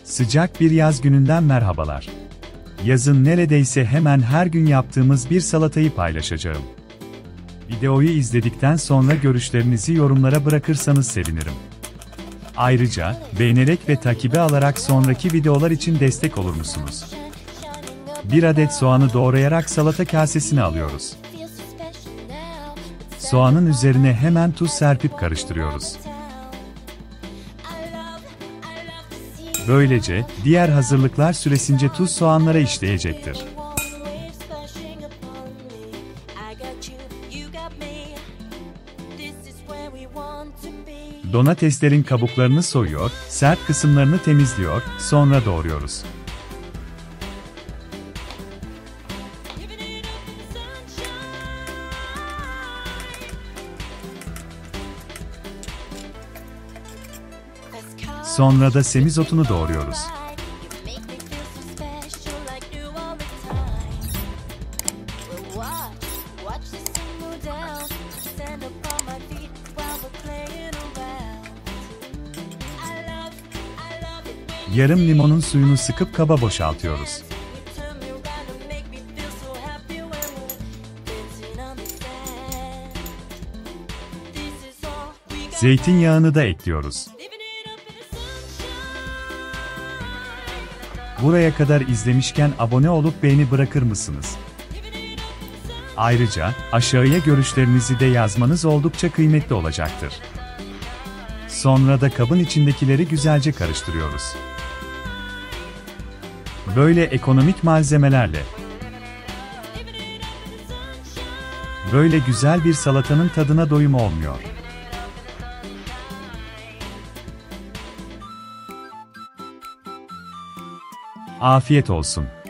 Sıcak bir yaz gününden merhabalar. Yazın neredeyse hemen her gün yaptığımız bir salatayı paylaşacağım. Videoyu izledikten sonra görüşlerinizi yorumlara bırakırsanız sevinirim. Ayrıca, beğenerek ve takibe alarak sonraki videolar için destek olur musunuz? 1 adet soğanı doğrayarak salata kasesine alıyoruz. Soğanın üzerine hemen tuz serpip karıştırıyoruz. Böylece, diğer hazırlıklar süresince tuz soğanlara işleyecektir. Domateslerin kabuklarını soyuyor, sert kısımlarını temizliyor, sonra doğruyoruz. Sonra da semizotunu doğruyoruz. Yarım limonun suyunu sıkıp kaba boşaltıyoruz. Zeytinyağını da ekliyoruz. Buraya kadar izlemişken abone olup beğeni bırakır mısınız? Ayrıca, aşağıya görüşlerinizi de yazmanız oldukça kıymetli olacaktır. Sonra da kabın içindekileri güzelce karıştırıyoruz. Böyle ekonomik malzemelerle, böyle güzel bir salatanın tadına doyum olmuyor. Afiyet olsun.